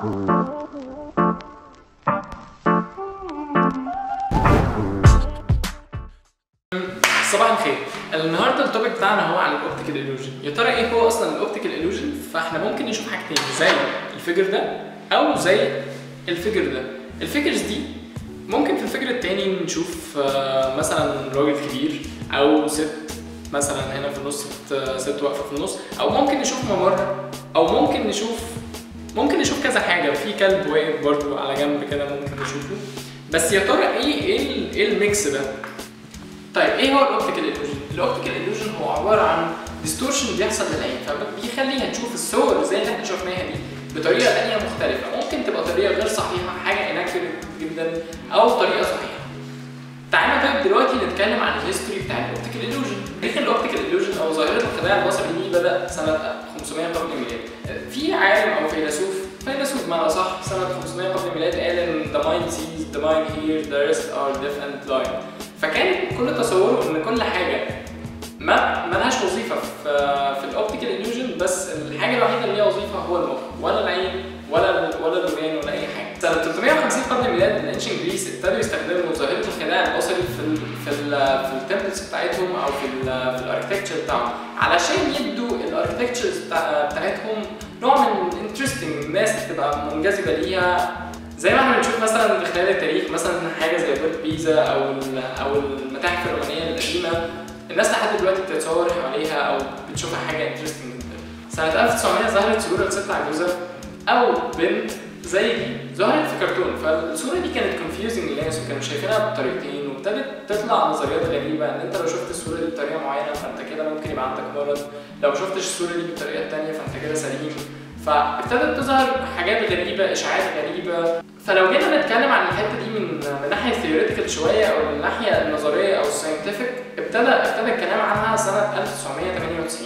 صباح الخير. النهارده التوبيك بتاعنا هو عن الاوبتيكال إيلوجن. يا ترى ايه هو اصلا الاوبتيكال إيلوجن؟ فاحنا ممكن نشوف حاجتين زي الفيجر ده او زي الفيجر ده. الفيجرز دي ممكن في الفيجر التاني نشوف مثلا راجل كبير او ست مثلا هنا في النص، ست واقفه في النص، او ممكن نشوف ممر، او ممكن نشوف كذا حاجه، وفي كلب واقف برضو على جنب كده ممكن نشوفه. بس يا ترى ايه الميكس ده؟ طيب ايه هو الاوبتيكال إيلوجن؟ الاوبتيكال إيلوجن هو عباره عن ديستورشن بيحصل للعين، فبيخليها تشوف الصور زي اللي احنا شفناها دي بطريقه ثانيه مختلفه. ممكن تبقى طريقه غير صحيحه، حاجه اناكيوريت جدا، او طريقه صحيحه. تعالى طيب دلوقتي نتكلم عن الهيستوري بتاع الاوبتيكال إيلوجن. تاريخ الاوبتيكال إيلوجن او ظاهره الخداع البصري دي بدا سنه 500 قبل الميلاد. في عالم او فيلسوف بمعنى صح سنه 500 قبل الميلاد قال ان the mind sees, the mind hears, the rest are deaf and blind. فكان كل تصوره ان كل حاجه ما لهاش وظيفه في الاوبتيكال إيلوجن، بس الحاجه الوحيده اللي ليها وظيفه هو المخ، ولا العين ولا الودان ولا اي حاجه. سنه 350 قبل الميلاد الانشن جريس ابتدوا يستخدموا ظاهره الخداع البصري في التمبلز بتاعتهم او في الاركتكتشر بتاعهم، علشان يدوا الاركتكتشرز بتاعتهم نوع من انترستنج، الناس تبقى منجذبه ليها. زي ما احنا بنشوف مثلا خلال التاريخ مثلا حاجه زي برج بيزا او المتاحف الرومانيه القديمه، الناس لحد دلوقتي بتتصور حواليها او بتشوفها حاجه انترستنج جدا. سنه 1900 ظهرت صوره لست عجوزه او بنت زي دي، ظهرت في كرتون، فالصوره دي كانت كونفيوزنج للناس وكانوا شايفينها بطريقتين، وابتدت تطلع نظريات غريبه ان انت لو شفت الصوره دي بطريقه معينه فانت كده ممكن يبقى عندك مرض، لو ما شفتش الصوره دي بالطريقه الثانيه فانت كده سليم. فابتدت تظهر حاجات غريبه، اشاعات غريبه. فلو جينا نتكلم عن الحته دي من ناحيه ثيوريتيكال شويه او من الناحيه النظريه او الساينتفك، ابتدى الكلام عنها سنه 1998.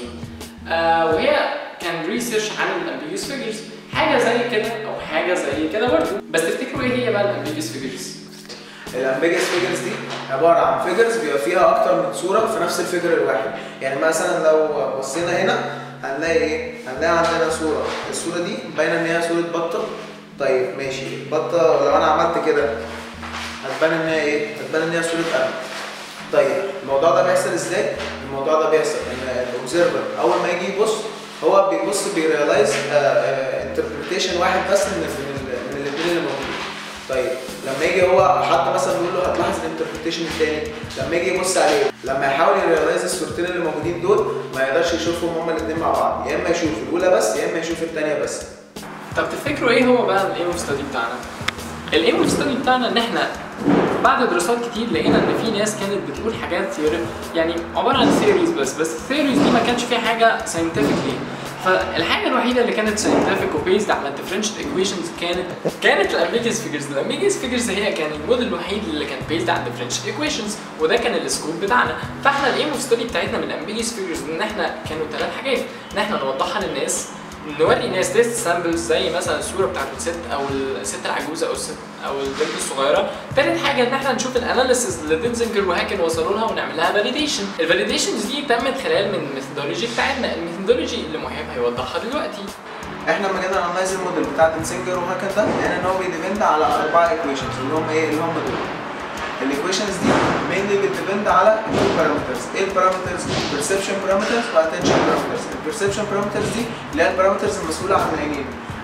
وهي كان ريسيرش عن الامبيجوس فيجرز، حاجه زي كده او حاجه زي كده برضه. بس تفتكروا ايه هي بقى الامبيجوس فيجرز؟ الامبيجوس فيجرز دي عباره عن فيجرز بيبقى فيها اكتر من صوره في نفس الفيجر الواحد. يعني مثلا لو بصينا هنا هنلاقي ايه؟ هنلاقي عندنا صوره، الصوره دي باينه ان هي صوره بطه. طيب ماشي، بطه لو انا عملت كده هتبان ان هي ايه؟ هتبان ان هي صوره قلب. طيب الموضوع ده بيحصل ازاي؟ الموضوع ده بيحصل ان الاوبزرفر اول ما يجي يبص هو بيبص بيريلايز انتربريتيشن واحد بس من الاثنين اللي موجودين. طيب لما يجي هو حد مثلا يقول له هتلاحظ الانتربريتيشن الثاني، لما يجي يبص عليه لما يحاول يريلايز الصورتين اللي موجودين دول ما يقدرش يشوفهم هما الاثنين مع بعض، يا اما يشوف الاولى بس يا اما يشوف الثانيه بس. طب تفتكروا ايه هو بقى الايم اوف ستادي بتاعنا؟ الايم اوف ستادي بتاعنا ان احنا بعد دراسات كتير لقينا ان في ناس كانت بتقول حاجات يعني عباره عن ثيوريز بس الثيوريز دي ما كانش فيها حاجه ساينتفك. فالحاجه الوحيده اللي كانت ساينتفك وبيزد على الديفرنشال ايكويشنز كانت الامبيجوس فيجرز. الامبيجوس فيجرز هي كان الموديل الوحيد اللي كان بيزد على الديفرنشال ايكويشنز، وده كان السكوب بتاعنا. فاحنا الايم اوف ستادي بتاعتنا من الامبيجوس فيجرز ان احنا كانوا 3 حاجات، ان احنا نوضحها للناس، نوري ناس تيست سامبلز زي مثلا الصوره بتاعت الست او الست العجوزه او البنت الصغيره. ثالث حاجه ان احنا نشوف الاناليسيز اللي دينزنجر وهاكن وصلوا لها ونعمل لها فاليديشن. الفاليديشنز دي تمت خلال من الميثودولوجي بتاعتنا، الميثودولوجي اللي مهاب هيوضحها دلوقتي. احنا لما جينا نانلايز الموديل بتاع دينزنجر وهاكن ده لقينا ان هو بيديبند على 4 ايكويشنز اللي هم ايه؟ اللي هم دول. الايكويشنز دي مينلي بتديبند على 2 بارامترز. ايه البارامترز؟ بيرسبشن بارامترز واتنشن بارامترز. البيرسبشن بارامترز دي اللي هي البارامترز المسؤوله عن العينين،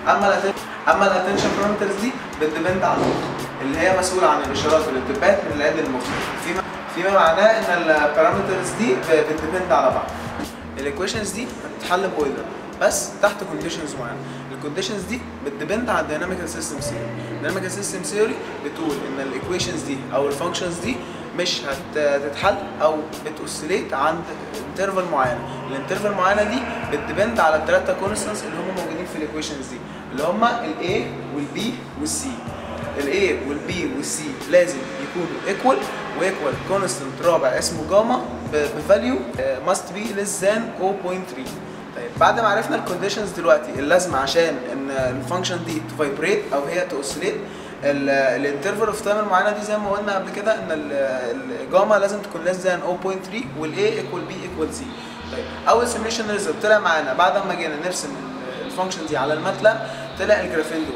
اما الاتنشن بارامترز دي بتديبند على المخ اللي هي مسؤوله عن الاشارات والانتباهات من العين للمخ، فيما معناه ان البارامترز دي بتديبند على بعض. الايكويشنز دي بتتحل بويلر بس تحت كونديشنز معينه. الكونديشنز دي بتديبند على الدايناميكال سيستم ثيوري. الدايناميكال سيستم ثيوري بتقول ان الايكويشنز دي او الفانكشنز دي مش هتتحل او بتوسيليت عند انترفال معينه. الانترفال معينه دي بتديبند على الثلاثه كونستانتس اللي هم موجودين في الايكويشنز دي، اللي هم الاي والبي والسي. الاي والبي والسي لازم يكونوا ايكوال، وايكوال كونستانت رابع اسمه جاما بفاليو must be less than 0.3. طيب بعد ما عرفنا الكونديشنز دلوقتي اللازمه عشان ان الفانكشن دي تفايبريت او هي توسيليت الانترفال اوف تايم المعينه دي، زي ما قلنا قبل كده ان الجاما لازم تكون less than 0.3 والاي ايكوال بي ايكوال سي. طيب اول سيميشن ريزلت طلع معانا بعد ما جينا نرسم الفانكشن دي على الماتلاب، طلع الجرافين دول.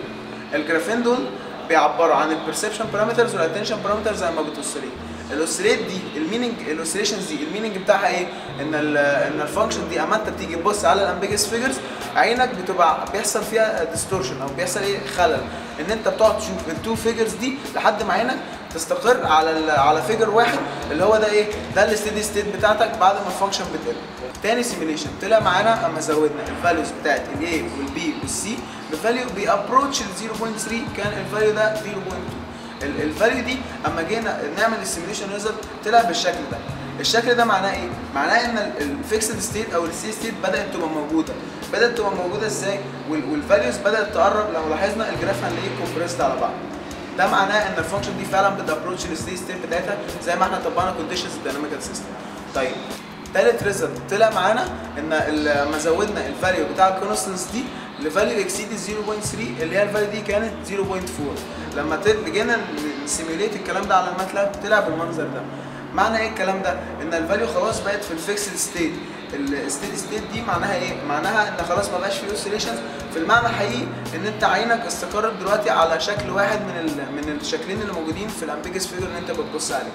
الجرافين دول بيعبروا عن البرسبشن بارامترز والاتنشن بارامترز زي ما بتوصلين. الاوسيليت دي الميننج، الاوسيليشنز دي الميننج بتاعها ايه؟ ان الفانكشن دي اما انت بتيجي تبص على الامبيجس فيجرز عينك بتبقى بيحصل فيها ديستورشن او بيحصل ايه؟ خلل، ان انت بتقعد تشوف التو فيجرز دي لحد ما عينك تستقر على فيجر واحد اللي هو ده ايه؟ ده الستيدي ستيت بتاعتك بعد ما الفانكشن بتقل. تاني سيميليشن طلع معانا اما زودنا الفاليوز بتاعت الاي والبي والسي بفاليو بيابروتش ال 0.3 كان الفاليو ده 0.2. الفاليو دي اما جينا نعمل السيميليشن ريزلت طلع بالشكل ده. الشكل ده معناه ايه؟ معناه ان الفيكسد ستيت او السي ستيت بدات تبقى موجوده. بدات تبقى موجوده ازاي؟ والفاليوز بدات تقرب. لو لاحظنا الجراف هنلاقيه كومبريسد على بعض. ده معناه ان الفانكشن دي فعلا بتابروتش الستيت ستيت بتاعتها زي ما احنا طبقنا كونديشنز الديناميكال سيستم. طيب تالت ريزلت طلع معانا ان لما زودنا الفاليو بتاع الكونستنس دي لفاليو اكسيد 0.3 اللي هي الفاليو دي كانت 0.4. لما جينا نسيميوليت الكلام ده على الماتلاب طلع بالمنظر ده. معنى ايه الكلام ده؟ ان الفاليو خلاص بقت في الفيكسد ستيت. الستيدي ستيت دي معناها ايه؟ معناها ان خلاص ما بقاش فيه اوسيليشنز. في المعنى الحقيقي ان انت عينك استقرت دلوقتي على شكل واحد من الشكلين اللي موجودين في الامبيجس فيجر اللي انت بتبص عليه.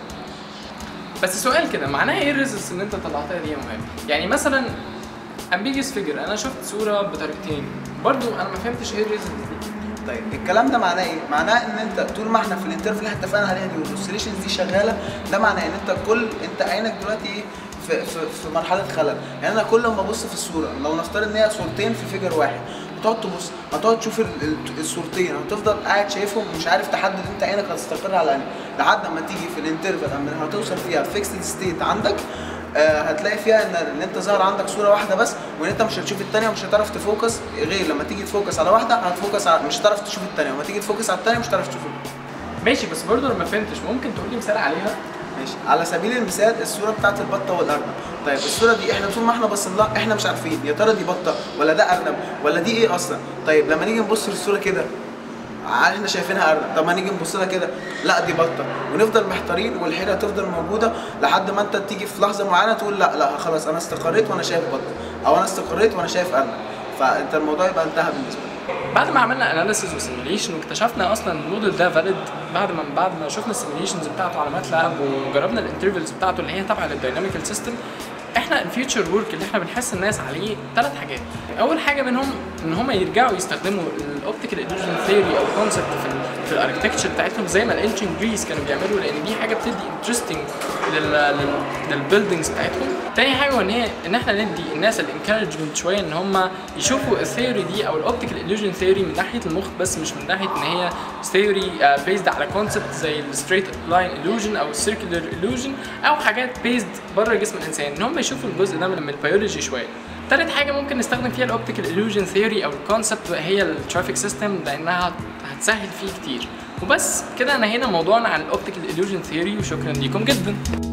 بس سؤال كده، معناها ايه الريزلتس اللي انت طلعتها دي يا مهم؟ يعني مثلا امبيجس فيجر انا شفت صوره بطريقتين برضو انا ما فهمتش ايه الريزلتس دي. طيب الكلام ده معناه ايه؟ معناه ان انت طول ما احنا في الانترفال اللي احنا اتفقنا عليها دي والاوسيليشنز دي شغاله، ده معناه ان انت عينك دلوقتي ايه؟ في مرحله خلل. يعني انا كل ما ابص في الصوره لو نفترض ان هي صورتين في فيجر واحد هتقعد تبص، هتقعد تشوف الصورتين، هتفضل قاعد شايفهم مش عارف تحدد انت عينك هتستقر على انهي لحد ما تيجي في الانترفال اما هتوصل فيها فيكسد ستيت عندك. هتلاقي فيها ان انت ظهر عندك صوره واحده بس وان انت مش هتشوف الثانيه ومش هتعرف تفوكس غير لما تيجي تفوكس على واحده هتفوكس على مش هتعرف تشوف الثانيه، وما تيجي تفوكس على الثانيه مش هتعرف تشوف ماشي. بس برضه انا ما فهمتش، ممكن تقول لي مثال عليها؟ ماشي. على سبيل المثال الصوره بتاعت البطه والارنب. طيب الصوره دي احنا طول ما احنا باصين لها احنا مش عارفين يا ترى دي بطه ولا ده ارنب ولا دي ايه اصلا. طيب لما نيجي نبص للصوره كده احنا شايفينها ارنب، طب ما نيجي نبص لها كده لا دي بطه، ونفضل محتارين والحيره تفضل موجوده لحد ما انت تيجي في لحظه معينه تقول لا خلاص انا استقريت وانا شايف بطه، او انا استقريت وانا شايف ارنب، فانت الموضوع يبقى انتهى بالنسبه لك. بعد ما عملنا اناليسيز وسيميوليشن واكتشفنا اصلا الموديل ده فاليد، بعد ما شفنا السيميوليشنز بتاعته على ماتلاب وجربنا الانترفلز بتاعته اللي هي تابعه للدايناميكال سيستم، احنا الفيوتشر ورك اللي احنا بنحس الناس عليه 3 حاجات. اول حاجه منهم ان هم يرجعوا يستخدموا الاوبتيكال إلوجن ثيوري او كونسبت في الاركتكتشر بتاعتهم زي ما الانشنت جريس كانوا بيعملوا، لان دي حاجه بتدي انترستنج للبيلدينجز بتاعتهم. تاني حاجه ان احنا ندي الناس الانكارجمنت شويه ان هم يشوفوا الثيوري دي او الاوبتيكال إلوجن ثيوري من ناحيه المخ بس، مش من ناحيه ان هي ثيوري بيزد على كونسبت زي الستريت لاين إلوجن او السيركلر إلوجن او حاجات بيزد بره جسم الانسان، ان هم يشوفوا الجزء ده من البيولوجي شويه. تالت حاجه ممكن نستخدم فيها الاوبتيكال إلوجن ثيوري او الكونسبت هي الترافيك سيستم، لانها هتسهل فيه كتير. وبس كده انهينا موضوعنا عن الاوبتيكال إلوجن ثيوري، وشكرا ليكم جدا.